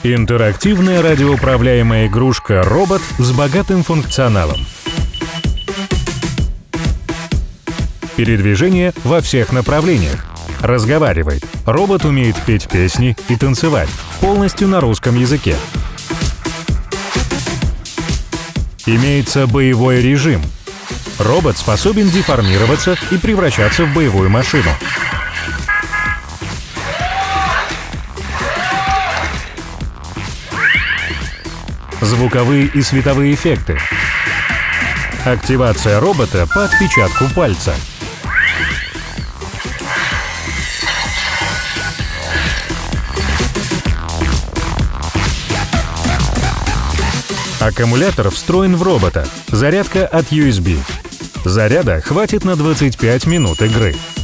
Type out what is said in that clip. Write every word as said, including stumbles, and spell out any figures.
Интерактивная радиоуправляемая игрушка «Робот» с богатым функционалом. Передвижение во всех направлениях. Разговаривает. Робот умеет петь песни и танцевать. Полностью на русском языке. Имеется боевой режим. Робот способен деформироваться и превращаться в боевую машину. Звуковые и световые эффекты. Активация робота по отпечатку пальца. Аккумулятор встроен в робота. Зарядка от ю эс би. Заряда хватит на двадцать пять минут игры.